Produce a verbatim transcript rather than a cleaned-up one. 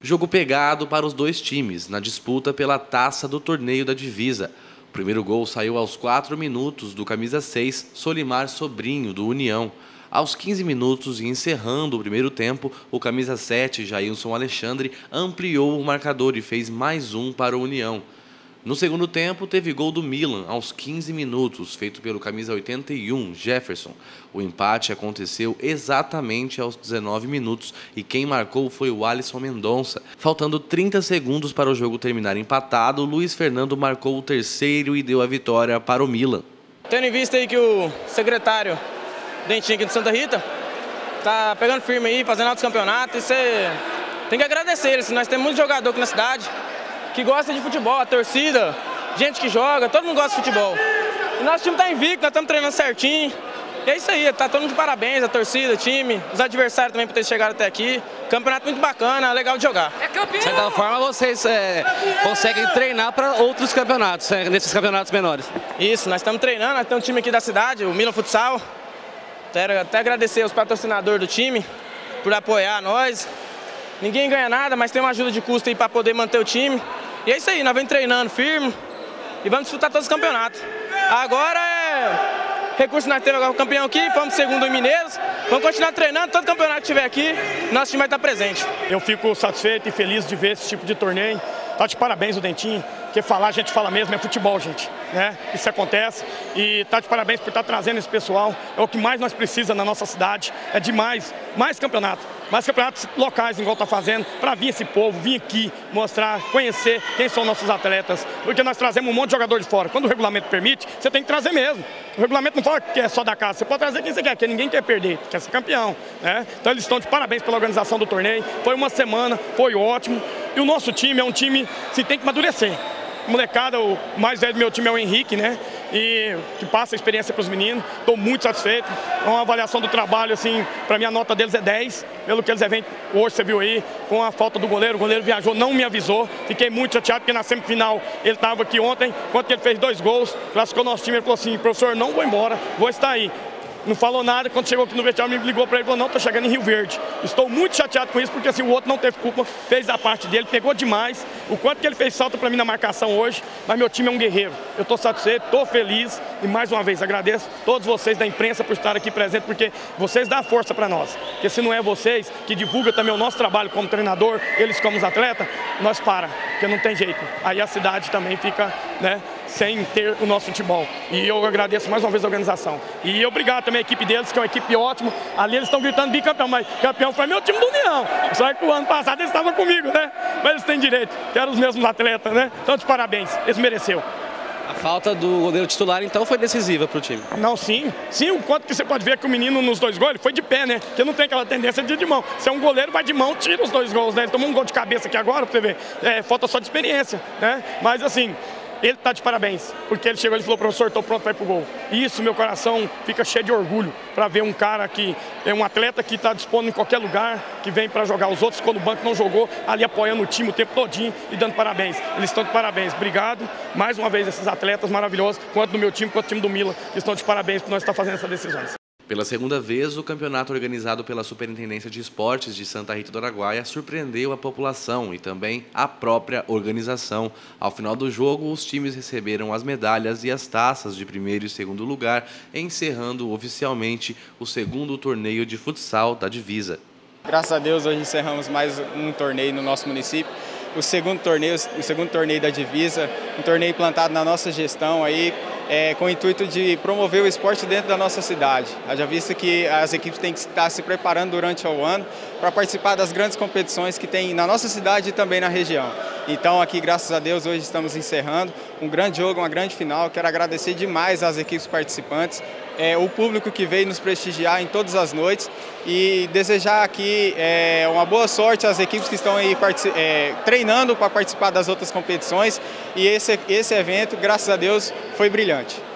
Jogo pegado para os dois times, na disputa pela taça do torneio da divisa. O primeiro gol saiu aos quatro minutos do camisa seis, Solimar Sobrinho, do União. Aos quinze minutos e encerrando o primeiro tempo, o camisa sete, Jailson Alexandre, ampliou o marcador e fez mais um para o União. No segundo tempo, teve gol do Milan, aos quinze minutos, feito pelo camisa oitenta e um, Jefferson. O empate aconteceu exatamente aos dezenove minutos e quem marcou foi o Alisson Mendonça. Faltando trinta segundos para o jogo terminar empatado, Luiz Fernando marcou o terceiro e deu a vitória para o Milan. Tendo em vista aí que o secretário Dentinho aqui de Santa Rita tá pegando firme aí, fazendo altos campeonatos, e você tem que agradecer eles. Nós temos muito jogador aqui na cidade que gosta de futebol, a torcida, gente que joga, todo mundo gosta de futebol. E nosso time tá invicto, nós estamos treinando certinho. E é isso aí, tá todo mundo de parabéns, a torcida, o time, os adversários também por ter chegado até aqui. Campeonato muito bacana, legal de jogar. De certa forma, vocês é, conseguem treinar para outros campeonatos, é, nesses campeonatos menores. Isso, nós estamos treinando, nós temos um time aqui da cidade, o Milan Futsal. Quero até agradecer aos patrocinadores do time por apoiar nós. Ninguém ganha nada, mas tem uma ajuda de custo aí para poder manter o time. E é isso aí, nós vamos treinando firme e vamos disputar todos os campeonatos. Agora é recurso, nós temos agora o campeão aqui, fomos segundo em Mineiros. Vamos continuar treinando, todo campeonato que tiver aqui, nosso time vai estar presente. Eu fico satisfeito e feliz de ver esse tipo de torneio. Tá de parabéns o Dentinho, porque falar a gente fala mesmo, é futebol, gente, né? Isso acontece e tá de parabéns por estar trazendo esse pessoal. É o que mais nós precisamos na nossa cidade, é demais, mais campeonato, mais campeonatos locais, igual tá fazendo, para vir esse povo, vir aqui, mostrar, conhecer quem são nossos atletas, porque nós trazemos um monte de jogador de fora. Quando o regulamento permite, você tem que trazer mesmo. O regulamento não fala que é só da casa, você pode trazer quem você quer, porque ninguém quer perder, quer ser campeão, né? Então eles estão de parabéns pela organização do torneio, foi uma semana, foi ótimo. E o nosso time é um time que tem que amadurecer. Molecada, o mais velho do meu time é o Henrique, né? E que passa a experiência para os meninos. Estou muito satisfeito. É uma avaliação do trabalho, assim, para mim a nota deles é dez. Pelo que eles vêm hoje, você viu aí, com a falta do goleiro. O goleiro viajou, não me avisou. Fiquei muito chateado, porque na semifinal ele estava aqui ontem. Enquanto ele fez dois gols, classificou nosso time. Ele falou assim: professor, não vou embora, vou estar aí. Não falou nada, quando chegou aqui no vestiário, me ligou para ele e falou: não, estou chegando em Rio Verde. Estou muito chateado com isso, porque assim, o outro não teve culpa, fez a parte dele, pegou demais. O quanto que ele fez falta para mim na marcação hoje, mas meu time é um guerreiro. Eu estou satisfeito, estou feliz e mais uma vez agradeço todos vocês da imprensa por estar aqui presente, porque vocês dão força para nós. Porque se não é vocês que divulgam também o nosso trabalho como treinador, eles como os atletas, nós para, porque não tem jeito. Aí a cidade também fica, né, sem ter o nosso futebol. E eu agradeço mais uma vez a organização. E obrigado também a equipe deles, que é uma equipe ótima. Ali eles estão gritando bicampeão, mas campeão foi meu time do União. Só que o ano passado eles estavam comigo, né? Mas eles têm direito, que eram os mesmos atletas, né? Então, de parabéns, eles mereceram. A falta do goleiro titular, então, foi decisiva para o time. Não, sim. Sim, o quanto que você pode ver que o menino nos dois gols, ele foi de pé, né? Porque não tem aquela tendência de ir de mão. Se é um goleiro, vai de mão, tira os dois gols, né? Ele tomou um gol de cabeça aqui agora, pra você ver. É, falta só de experiência, né? Mas, assim, ele está de parabéns, porque ele chegou e falou: professor, estou pronto para ir pro gol. E isso, meu coração fica cheio de orgulho para ver um cara que é um atleta que está disponível em qualquer lugar, que vem para jogar. Os outros, quando o banco não jogou, ali apoiando o time o tempo todinho e dando parabéns. Eles estão de parabéns. Obrigado mais uma vez esses atletas maravilhosos, quanto do meu time, quanto do time do Milan, que estão de parabéns por nós estar fazendo essas decisões. Pela segunda vez, o campeonato organizado pela Superintendência de Esportes de Santa Rita do Araguaia surpreendeu a população e também a própria organização. Ao final do jogo, os times receberam as medalhas e as taças de primeiro e segundo lugar, encerrando oficialmente o segundo torneio de futsal da divisa. Graças a Deus, hoje encerramos mais um torneio no nosso município. O segundo torneio, o segundo torneio da divisa, um torneio implantado na nossa gestão aí, É, com o intuito de promover o esporte dentro da nossa cidade. Haja vista que as equipes têm que estar se preparando durante o ano para participar das grandes competições que tem na nossa cidade e também na região. Então aqui, graças a Deus, hoje estamos encerrando um grande jogo, uma grande final. Quero agradecer demais às equipes participantes, é, o público que veio nos prestigiar em todas as noites e desejar aqui é, uma boa sorte às equipes que estão aí é, treinando para participar das outras competições. E esse, esse evento, graças a Deus, foi brilhante.